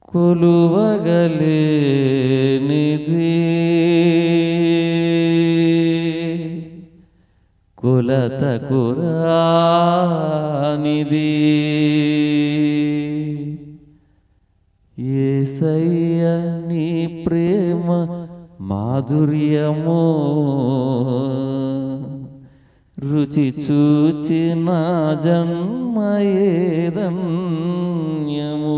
కొలువగలేనిది కొలతకు రానిది యేసయ్య నీ ప్రేమ మాధుర్యము రుచి చూచిన జన్మయేదన్యము.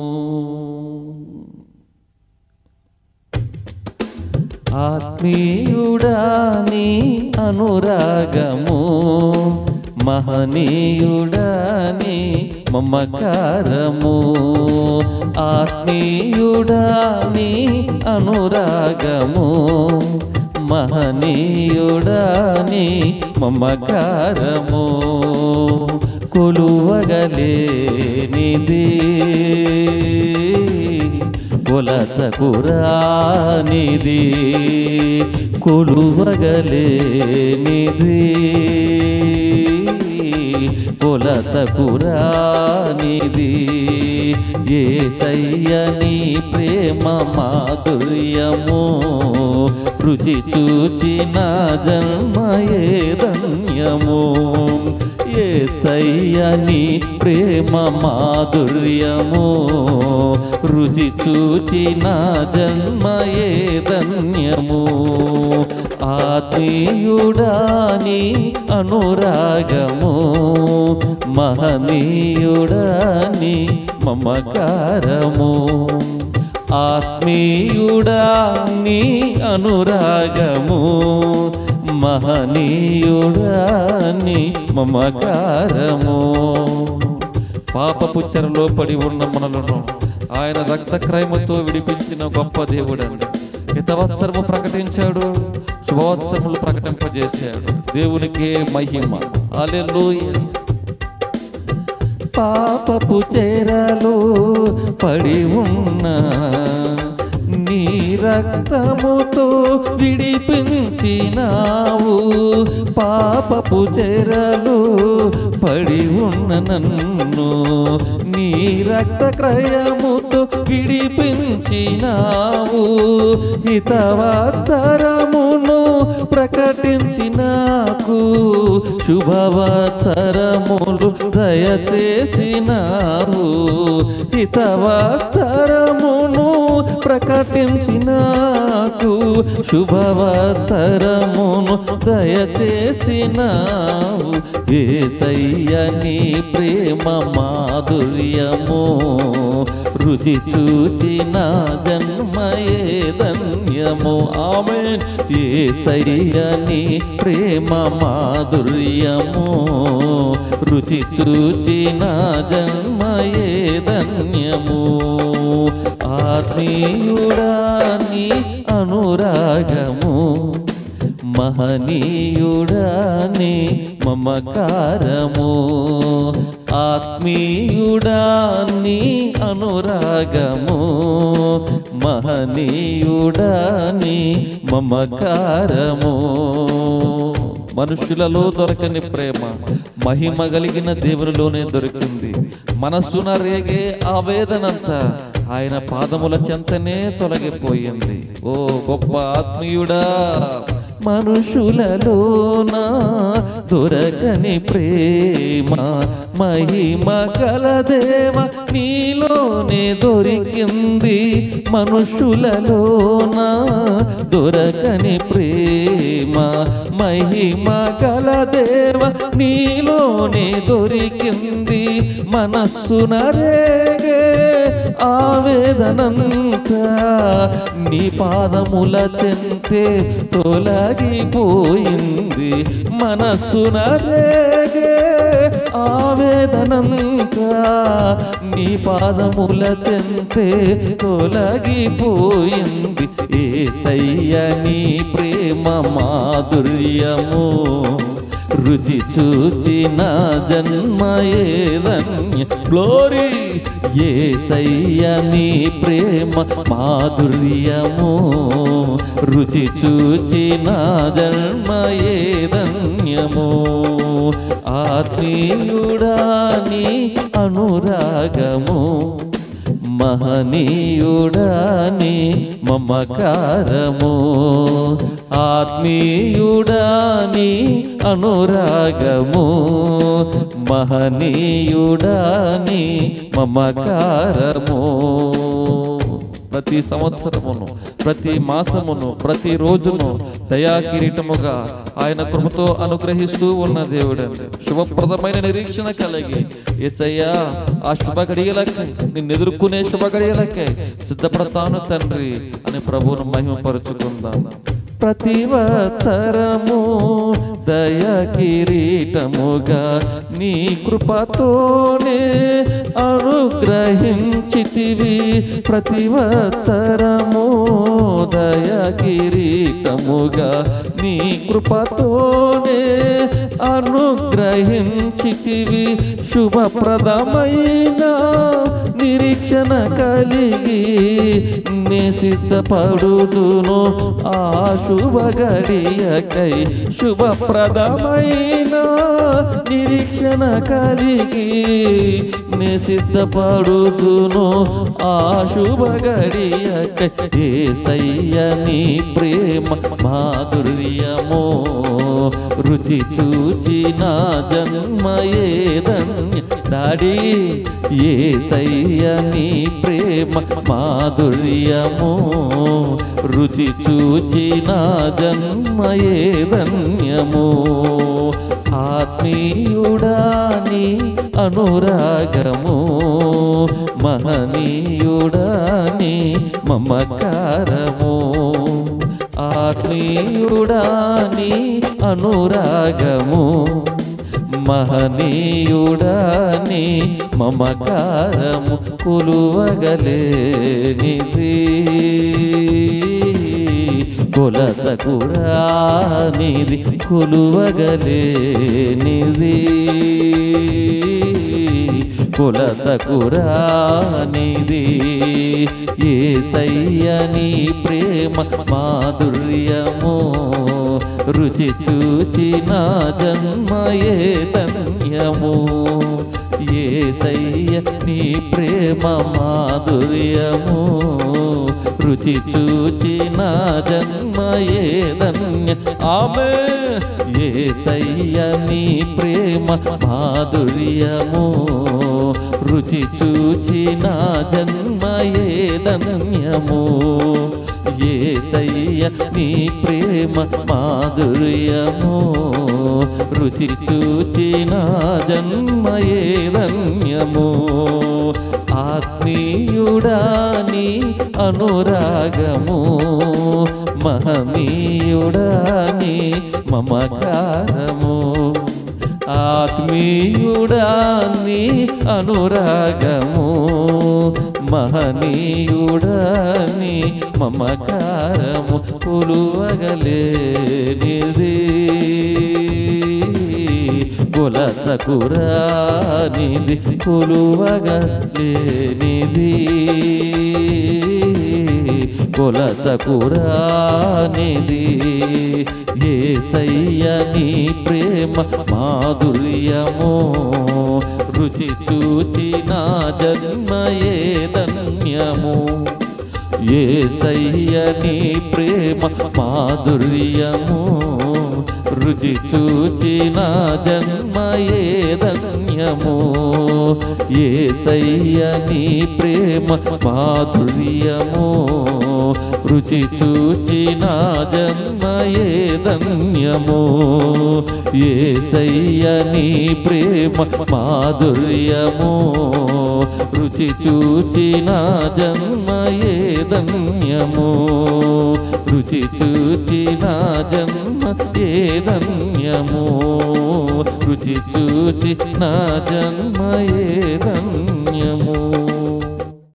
ఆత్మీయుడా నీ అనురాగము మహనీయుడా నీ మమకారము. ఆత్మీయుడా నీ అనురాగము మహనీయుడా నీ మమకారము. కొలువగలేనిది కొలతకు రానిది కొలువగలేనిది కొలతకు రానిది యేసయ్య నీ ప్రేమ మాధుర్యము రుచి చూచిన జన్మయేదన్యము. యేసయ్య నీ ప్రేమ మాధుర్యము రుచి చూచిన జన్మయేదన్యము. ఆత్మీయుడా నీ అనురాగము మహనీయుడా నీ మమకారము. ఆత్మీయుడా నీ అనురాగము మహనీయుడా నీ మమకారము. పాపపు చెరలో పడి ఉన్న మనలను ఆయన రక్తక్రయముతో విడిపించిన గొప్ప దేవుడండి. హితవత్సరము ప్రకటించాడు, శుభవత్సరములు ప్రకటింపజేశాడు. దేవునికే మహిమ. హల్లెలూయా. పాపపు చెరలో పడి ఉన్న నీ రక్తముతో విడిపించినావు. పాపపు చెరలో పడి ఉన్న నన్ను నీ రక్తక్రయముతో విడిపించినావు. హితవత్సరమును ప్రకటించినాకు శుభవత్సరములు దయచేసినావు. హితవత్సరమును ప్రకటించినాకు శుభవత్సరమును దయచేసినావు. యేసయ్య నీ ప్రేమ మాధుర్యము రుచి చూచిన జన్మయేదన్యము. ఆమేన్. యేసయ్య నీ ప్రేమ మాధుర్యము రుచి చూచిన జన్మయేదన్యము. ఆత్మీయుడా నీ అనురాగము మహనీయుడా నీ మమకారము. ఆత్మీయుడా నీ అనురాగము మహనీయుడా నీ మమకారము. మనుషులలో దొరకని ప్రేమ మహిమ కలిగిన దేవునిలోనే దొరికింది. మనస్సున రేగే ఆవేదనంతా ఆయన పాదముల చెంతనే తొలగిపోయింది. ఓ గొప్ప ఆత్మీయుడా, మనుషులలోన దొరకని ప్రేమ మహిమ గల దేవ నీలోనే దొరికింది. మనుషులలోన దొరకని ప్రేమ మహిమ గల దేవ నీలోనే దొరికింది. మనస్సున రేగే ఆవేదనంతా నీ పాదముల చెంతే తొలగిపోయింది. మనస్సున రేగే ఆవేదనంతా నీ పాదముల చెంతే తొలగిపోయింది. యేసయ్య నీ ప్రేమ మాధుర్యము రుచి చూచిన జన్మయేదన్య. గ్లోరీ. యేసయ్య నీ ప్రేమ మాధుర్యము రుచి చూచిన జన్మయేదన్యము. ఆత్మీయుడా నీ అనురాగము మహనీయుడాని మమకారము, ఆత్మీయుడాని అనురాగము, మహనీయుడాని మమకారము. ప్రతి సంవత్సరమును, ప్రతి మాసమును, ప్రతి రోజును దయా కిరీటముగా ఆయన కృపతో అనుగ్రహిస్తూ ఉన్న దేవుడండి. శుభప్రదమైన నిరీక్షణ కలిగి యేసయ్యా ఆ శుభ గడియలకి, నిన్ను ఎదుర్కొనే శుభ గడియలకే సిద్ధపడతాను తండ్రి అని ప్రభువును మహిమపరుచుకుందాం. ప్రతి వత్సరము దయ కిరీటముగా నీ కృపతోనే అనుగ్రహించితివి. ప్రతి వత్సరము దయ కిరీటముగా నీ కృపతోనే అనుగ్రహించితివి. శుభప్రదమైన నిరీక్షణ కలిగి నే సిద్ధపడుదును ఆ శుభ గడియకై. శుభప్రదమైన నిరీక్షణ కలిగి నే సిద్ధపడుదును ఆ శుభ గడియకై. యేసయ్య నీ ప్రేమ మాధుర్యము రుచి చూచి నా జన్మయే ధన్య. డాడీ యేసయ్య నీ ప్రేమ మాధుర్యము రుచి చూచి నా జన్మయే ధన్యము. ఆత్మీయుడాని అనురాగము, మహనీయుడాని మమకారము, ఆత్మీయుడాని అనురాగము, మహనీయుడాని మమకారము. కొలువగలేనిది కొలతకు రానిది, కొలువగలేనిది కొలతకు రానిది. యేసయ్య నీ ప్రేమ మాధుర్యము రుచి చూచి నా జన్మయే ధన్యము. యేసయ్య నీ ప్రేమ మాధుర్యము రుచి చూచి నా జన్మయే ధన్య. ఆమేన్. యేసయ్య నీ ప్రేమ మాధుర్యము రుచి చూచి నా జన్మయే ధన్యము. యేసయ్య నీ ప్రేమ మాధుర్యము రుచి చూచి నా జన్మయే ధన్యము. ఆత్మీయుడాని అనురాగము, మహనీయుడాని మమకారము, ఆత్మీయుడాని అనురాగము, మహనీయుడాని మమకారము. కొలువగలేనిది కొలతకు రానిది, కొలువగలేనిది కొలతకు రానిది. యేసయ్య నీ ప్రేమ మాధుర్యము రుచి చూచి నా జన్మయే ధన్యము. యేసయ్య నీ ప్రేమ మాధుర్యము రుచి చూచి నా జన్మయే ధన్యము. యేసయ్య నీ ప్రేమ మాధుర్యము రుచి చూచి నా జన్మయే ధన్యము. యేసయ్య నీ ప్రేమ మాధుర్యము రుచి చూచి నా జన్మయే ధన్యము. రుచి చూచి నా జన్మయే ధన్యము. రుచి చూచి నా జన్మయే ధన్యము.